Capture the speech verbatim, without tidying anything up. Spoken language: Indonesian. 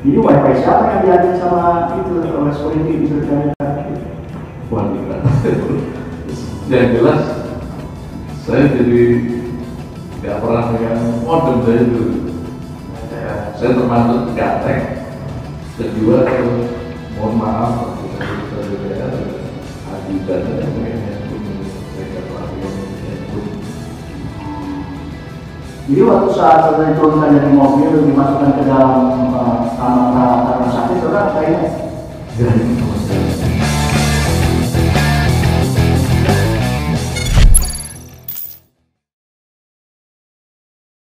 Ini wifi siapa yang diambil sama itu oleh security di kerjaan? Wah, tidak. Yang jelas saya jadi nggak pernah pegang modem saya itu. Saya termasuk gaptek. Kedua, mohon maaf, saya ajudan yang punya handphone, saya nggak pernah pegang handphone. Jadi waktu saat saudara diturunkan dari mobil dimasukkan ke dalam uh, kamar rumah sakit, saudara kayaknya Jadi